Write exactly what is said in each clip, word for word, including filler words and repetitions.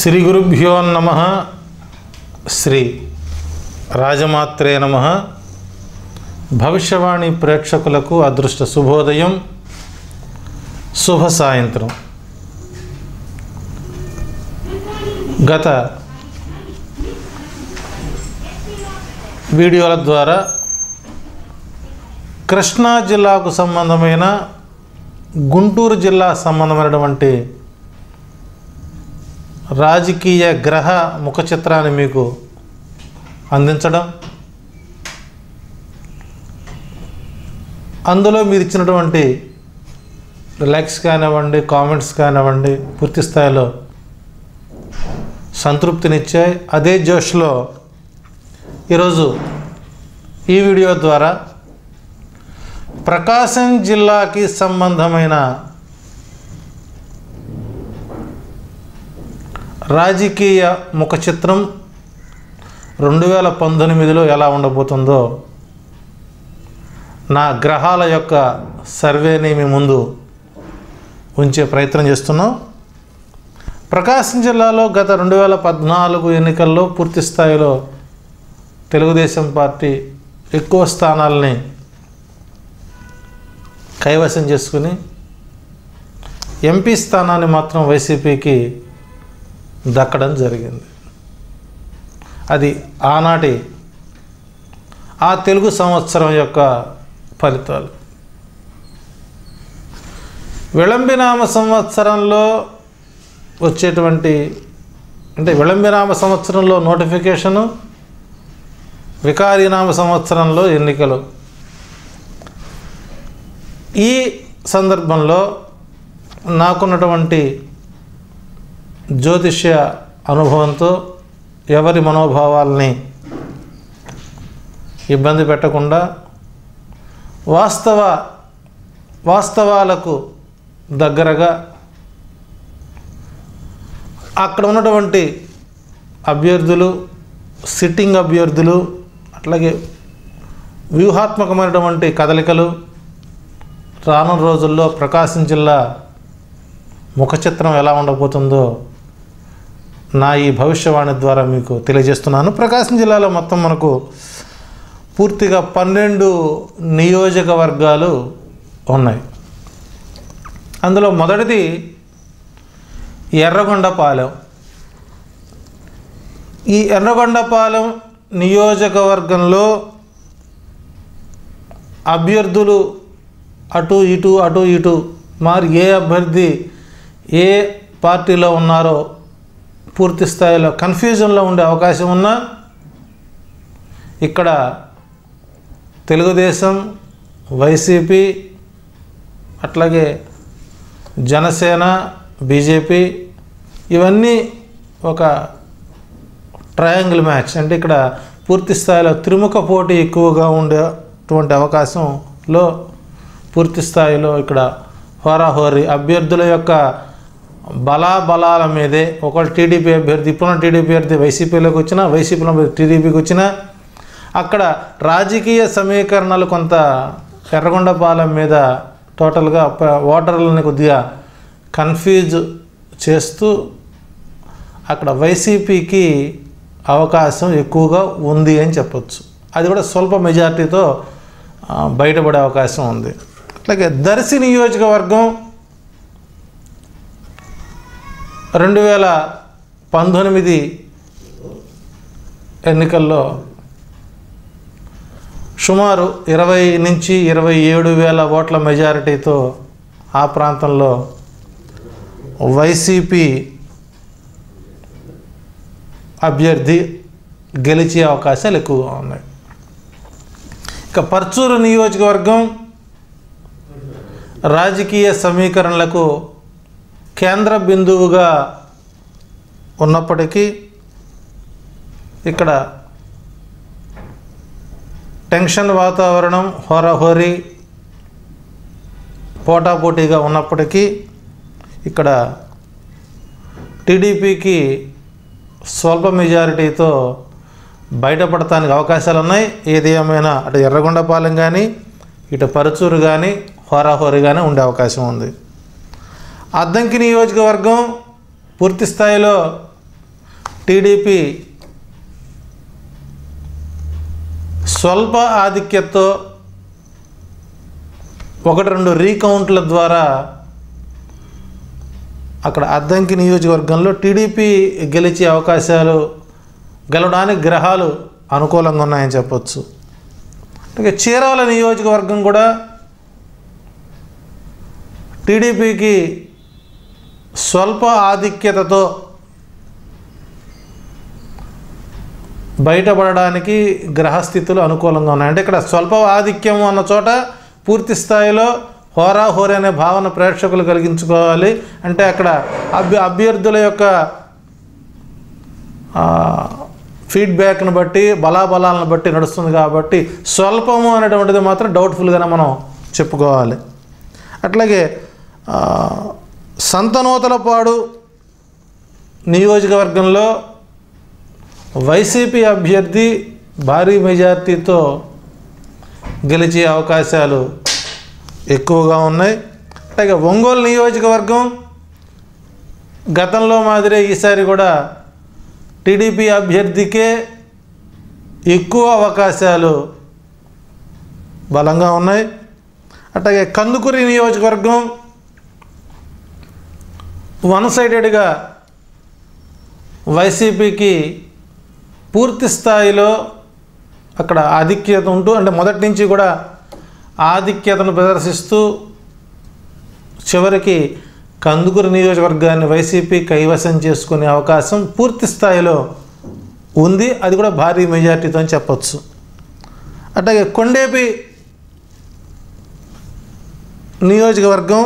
శ్రీ గురుభ్యో నమః. శ్రీ రాజమాత్రే నమః. భవిష్యవాణి ప్రేక్షకులకు అదృష్ట శుభోదయం, శుభ సాయంత్రం. గత వీడియోల ద్వారా కృష్ణా జిల్లాకు సంబంధమైన, గుంటూరు జిల్లా సంబంధమైనటువంటి రాజకీయ గ్రహ ముఖ చిత్రాన్ని మీకు అందించడం, అందులో మీరు ఇచ్చినటువంటి లైక్స్ కానివ్వండి, కామెంట్స్ కానివ్వండి, పూర్తి స్థాయిలో సంతృప్తినిచ్చాయి. అదే జోష్లో ఈరోజు ఈ వీడియో ద్వారా ప్రకాశం జిల్లాకి సంబంధమైన రాజకీయ ముఖ చిత్రం రెండు వేల పంతొమ్మిదిలో ఎలా ఉండబోతుందో నా గ్రహాల యొక్క సర్వేని మీ ముందు ఉంచే ప్రయత్నం చేస్తున్నాం. ప్రకాశం జిల్లాలో గత రెండు వేల పద్నాలుగు ఎన్నికల్లో పూర్తి స్థాయిలో తెలుగుదేశం పార్టీ ఎక్కువ స్థానాలని కైవసం చేసుకుని ఎంపీ స్థానాన్ని మాత్రం వైసీపీకి దక్కడం జరిగింది. అది ఆనాటి ఆ తెలుగు సంవత్సరం యొక్క ఫలితాలు. విళంబినామ సంవత్సరంలో వచ్చేటువంటి, అంటే విళంబినామ సంవత్సరంలో నోటిఫికేషను, వికారీనామ సంవత్సరంలో ఎన్నికలు. ఈ సందర్భంలో నాకున్నటువంటి జ్యోతిష్య అనుభవంతో ఎవరి మనోభావాల్ని ఇబ్బంది పెట్టకుండా వాస్తవ వాస్తవాలకు దగ్గరగా అక్కడ ఉన్నటువంటి అభ్యర్థులు, సిట్టింగ్ అభ్యర్థులు, అట్లాగే వ్యూహాత్మకమైనటువంటి కదలికలు రానున్న రోజుల్లో ప్రకాశం జిల్లా ముఖ చిత్రం ఎలా ఉండబోతుందో నా ఈ భవిష్యవాణి ద్వారా మీకు తెలియజేస్తున్నాను. ప్రకాశం జిల్లాలో మొత్తం మనకు పూర్తిగా పన్నెండు నియోజకవర్గాలు ఉన్నాయి. అందులో మొదటిది ఎర్రగొండపాలెం. ఈ ఎర్రగొండపాలెం నియోజకవర్గంలో అభ్యర్థులు అటు ఇటు అటు ఇటు మరి ఏ అభ్యర్థి ఏ పార్టీలో ఉన్నారో పూర్తి స్థాయిలో కన్ఫ్యూజన్లో ఉండే అవకాశం ఉన్నా ఇక్కడ తెలుగుదేశం, వైసీపీ, అట్లాగే జనసేన, బీజేపీ ఇవన్నీ ఒక ట్రయాంగిల్ మ్యాచ్. అంటే ఇక్కడ పూర్తి స్థాయిలో త్రిముఖ పోటీ ఎక్కువగా ఉండేటువంటి అవకాశంలో పూర్తి స్థాయిలో ఇక్కడ హోరాహోరీ అభ్యర్థుల యొక్క బలాబలాల మీదే, ఒకళ్ళు టీడీపీ అభ్యర్థి ఇప్పుడున్న టీడీపీ అభ్యర్థి వైసీపీలోకి వచ్చినా, వైసీపీలో టీడీపీకి వచ్చినా అక్కడ రాజకీయ సమీకరణలు కొంత ఎర్రగొండపాలెం మీద టోటల్గా ఓటర్లని కొద్దిగా కన్ఫ్యూజ్ చేస్తూ అక్కడ వైసీపీకి అవకాశం ఎక్కువగా ఉంది అని చెప్పచ్చు. అది కూడా స్వల్ప మెజార్టీతో బయటపడే అవకాశం ఉంది. అట్లాగే దర్శి నియోజకవర్గం రెండు వేల పంతొమ్మిది ఎన్నికల్లో సుమారు ఇరవై నుంచి ఇరవై ఏడు వేల ఓట్ల మెజారిటీతో ఆ ప్రాంతంలో వైసీపీ అభ్యర్థి గెలిచే అవకాశాలు ఎక్కువగా ఉన్నాయి. ఇక పర్చూరు నియోజకవర్గం రాజకీయ సమీకరణలకు కేంద్ర బిందువుగా ఉన్నప్పటికీ ఇక్కడ టెన్షన్ వాతావరణం, హోరాహోరీ పోటాపోటీగా ఉన్నప్పటికీ ఇక్కడ టీడీపీకి స్వల్ప మెజారిటీతో బయటపడటానికి అవకాశాలు ఉన్నాయి. ఏది ఏమైనా అటు ఎర్రగొండపాలెం కానీ, ఇటు పరుచూరు కానీ హోరాహోరీగానే ఉండే అవకాశం ఉంది. అద్దంకి నియోజకవర్గం పూర్తి స్థాయిలో టీడీపీ స్వల్ప ఆధిక్యతతో ఒకటి రెండు రీకౌంట్ల ద్వారా అక్కడ అద్దంకి నియోజకవర్గంలో టీడీపీ గెలిచే అవకాశాలు, గెలవడానికి గ్రహాలు అనుకూలంగా ఉన్నాయని చెప్పొచ్చు. అంటే చీరాల నియోజకవర్గం కూడా టీడీపీకి స్వల్ప ఆధిక్యతతో బయటపడడానికి గ్రహస్థితులు అనుకూలంగా ఉన్నాయి. అంటే ఇక్కడ స్వల్ప ఆధిక్యం అన్న చోట పూర్తి స్థాయిలో హోరాహోరీ అనే భావన ప్రేక్షకులు కలిగించుకోవాలి. అంటే అక్కడ అభ్య అభ్యర్థుల యొక్క ఫీడ్బ్యాక్ను బట్టి, బలాబలాలను బట్టి నడుస్తుంది కాబట్టి స్వల్పము అనేటువంటిది మాత్రం డౌట్ఫుల్గానే మనం చెప్పుకోవాలి. అట్లాగే సంతనూతలపాడు నియోజకవర్గంలో వైసీపీ అభ్యర్థి భారీ మెజార్టీతో గెలిచే అవకాశాలు ఎక్కువగా ఉన్నాయి. అలాగే ఒంగోలు నియోజకవర్గం గతంలో మాదిరే ఈసారి కూడా టీడీపీ అభ్యర్థికే ఎక్కువ అవకాశాలు బలంగా ఉన్నాయి. అట్లాగే కందుకూరి నియోజకవర్గం వన్ సైడెడ్గా వైసీపీకి పూర్తి స్థాయిలో అక్కడ ఆధిక్యత ఉంటూ, అంటే మొదటి నుంచి కూడా ఆధిక్యతను ప్రదర్శిస్తూ చివరికి కందుకూరు నియోజకవర్గాన్ని వైసీపీ కైవసం చేసుకునే అవకాశం పూర్తి స్థాయిలో ఉంది. అది కూడా భారీ మెజార్టీతో అని చెప్పచ్చు. అట్లాగే కొండేపి నియోజకవర్గం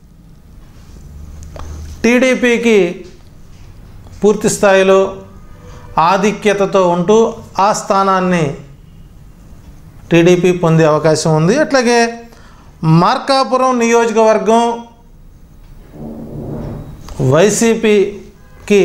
టీడీపీకి పూర్తి స్థాయిలో ఆధిక్యతతో ఉంటూ ఆ స్థానాన్ని టీడీపీ పొందే అవకాశం ఉంది. అట్లాగే మార్కాపురం నియోజకవర్గం వైసీపీకి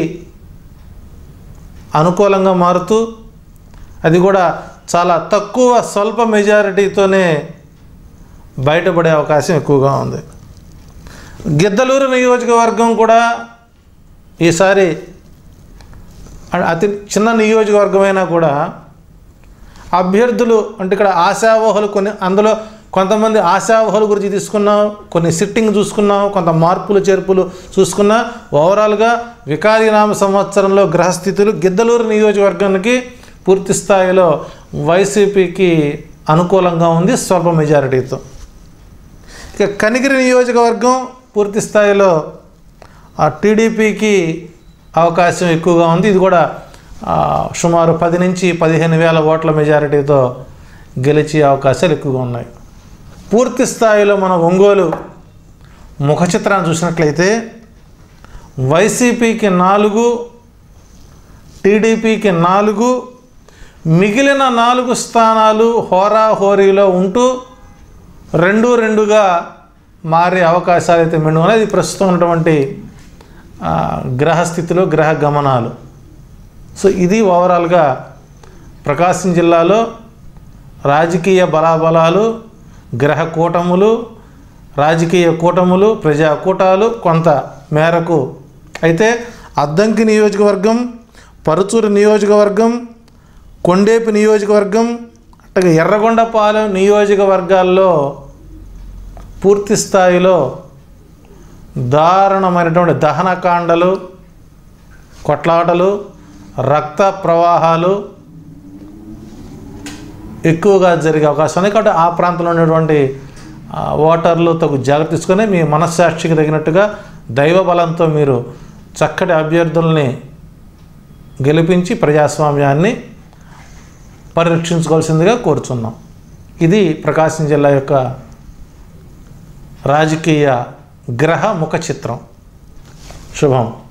అనుకూలంగా మారుతూ అది కూడా చాలా తక్కువ స్వల్ప మెజారిటీతోనే బయటపడే అవకాశం ఎక్కువగా ఉంది. గిద్దలూరు నియోజకవర్గం కూడా ఈసారి అతి చిన్న నియోజకవర్గమైనా కూడా అభ్యర్థులు, అంటే ఇక్కడ ఆశావహులు కొన్ని, అందులో కొంతమంది ఆశావహుల గురించి తీసుకున్నాం, కొన్ని సిట్టింగ్ చూసుకున్నాం, కొంత మార్పులు చేర్పులు చూసుకున్నా, ఓవరాల్గా వికారినామ సంవత్సరంలో గ్రహస్థితులు గిద్దలూరు నియోజకవర్గానికి పూర్తి స్థాయిలో వైసీపీకి అనుకూలంగా ఉంది స్వల్ప మెజారిటీతో. ఇక కనిగిరి నియోజకవర్గం పూర్తి స్థాయిలో టీడీపీకి అవకాశం ఎక్కువగా ఉంది. ఇది కూడా సుమారు పది నుంచి పదిహేను వేల ఓట్ల మెజారిటీతో గెలిచే అవకాశాలు ఎక్కువగా ఉన్నాయి. పూర్తి స్థాయిలో మన ఒంగోలు ముఖ చిత్రాన్ని చూసినట్లయితే వైసీపీకి నాలుగు, టీడీపీకి నాలుగు, మిగిలిన నాలుగు స్థానాలు హోరాహోరీలో ఉంటూ రెండు రెండుగా మారే అవకాశాలు అయితే మెండుగా ఉన్నాయి. ఇది ప్రస్తుతం ఉన్నటువంటి గ్రహస్థితిలో గ్రహ గమనాలు. సో ఇది ఓవరాల్గా ప్రకాశం జిల్లాలో రాజకీయ బలాబలాలు, గ్రహ కూటములు, రాజకీయ కూటములు, ప్రజా కూటాలు కొంత మేరకు. అయితే అద్దంకి నియోజకవర్గం, పరుచూరు నియోజకవర్గం, కొండేపి నియోజకవర్గం, అట్లాగే ఎర్రగొండపాలెం నియోజకవర్గాల్లో పూర్తి స్థాయిలో దారుణమైనటువంటి దహనకాండలు, కొట్లాటలు, రక్త ప్రవాహాలు ఎక్కువగా జరిగే అవకాశం ఉంది. కాబట్టి ఆ ప్రాంతంలో ఉన్నటువంటి ఓటర్లు తగు జాగ్రత్త తీసుకొని మీ మనస్సాక్షికి తగినట్టుగా దైవ బలంతో మీరు చక్కటి అభ్యర్థుల్ని గెలిపించి ప్రజాస్వామ్యాన్ని పరిరక్షించుకోవాల్సిందిగా కోరుచున్నాం. ఇది ప్రకాశం జిల్లా యొక్క రాజకీయ గ్రహ ముఖ చిత్రం. శుభం.